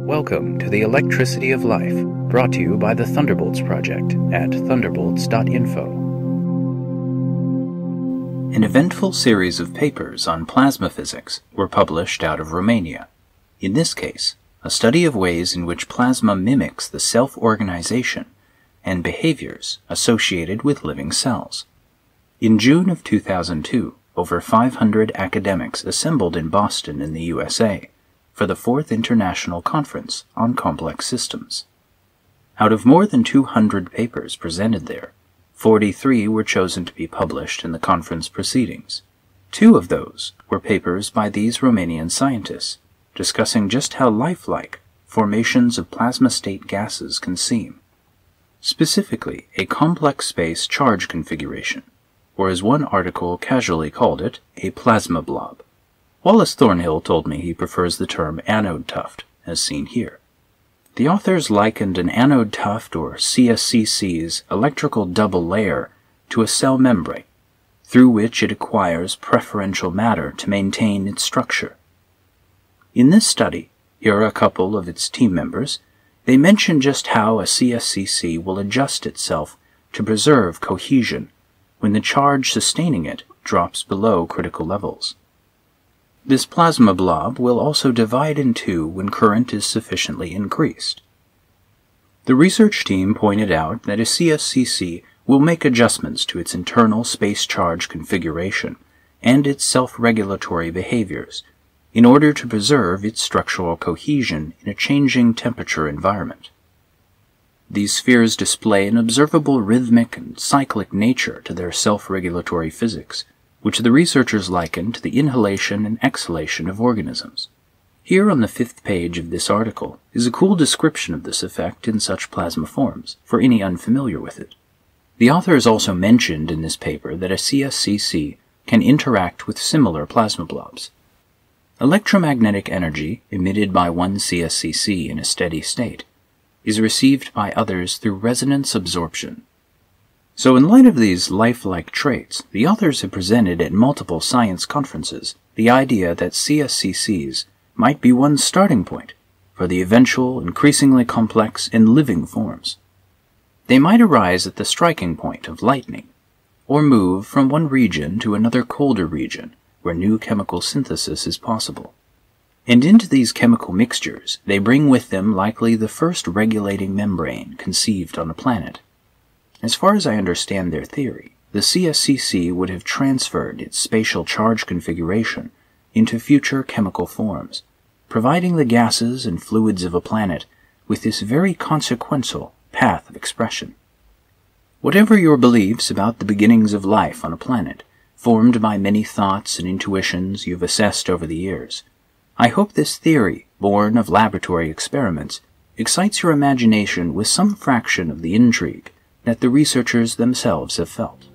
Welcome to the Electricity of Life, brought to you by the Thunderbolts Project at thunderbolts.info. An eventful series of papers on plasma physics were published out of Romania. In this case, a study of ways in which plasma mimics the self-organization and behaviors associated with living cells. In June of 2002, over 500 academics assembled in Boston in the USA for the 4th International Conference on Complex Systems. Out of more than 200 papers presented there, 43 were chosen to be published in the conference proceedings. 2 of those were papers by these Romanian scientists, discussing just how lifelike formations of plasma state gases can seem. Specifically, a complex space charge configuration, or as one article casually called it, a plasma blob. Wallace Thornhill told me he prefers the term anode tuft, as seen here. The authors likened an anode tuft, or CSCC's electrical double layer, to a cell membrane, through which it acquires preferential matter to maintain its structure. In this study, here are a couple of its team members. They mention just how a CSCC will adjust itself to preserve cohesion when the charge sustaining it drops below critical levels. This plasma blob will also divide in two when current is sufficiently increased. The research team pointed out that a CSCC will make adjustments to its internal space charge configuration and its self-regulatory behaviors in order to preserve its structural cohesion in a changing temperature environment. These spheres display an observable rhythmic and cyclic nature to their self-regulatory physics, which the researchers liken to the inhalation and exhalation of organisms. Here on the 5th page of this article is a cool description of this effect in such plasma forms, for any unfamiliar with it. The authors also mentioned in this paper that a CSCC can interact with similar plasma blobs. Electromagnetic energy emitted by one CSCC in a steady state is received by others through resonance absorption. So in light of these lifelike traits, the authors have presented at multiple science conferences the idea that CSCCs might be one starting point for the eventual, increasingly complex and living forms. They might arise at the striking point of lightning, or move from one region to another colder region where new chemical synthesis is possible. And into these chemical mixtures, they bring with them likely the first regulating membrane conceived on a planet. As far as I understand their theory, the CSCC would have transferred its spatial charge configuration into future chemical forms, providing the gases and fluids of a planet with this very consequential path of expression. Whatever your beliefs about the beginnings of life on a planet, formed by many thoughts and intuitions you've assessed over the years, I hope this theory, born of laboratory experiments, excites your imagination with some fraction of the intrigue that the researchers themselves have felt.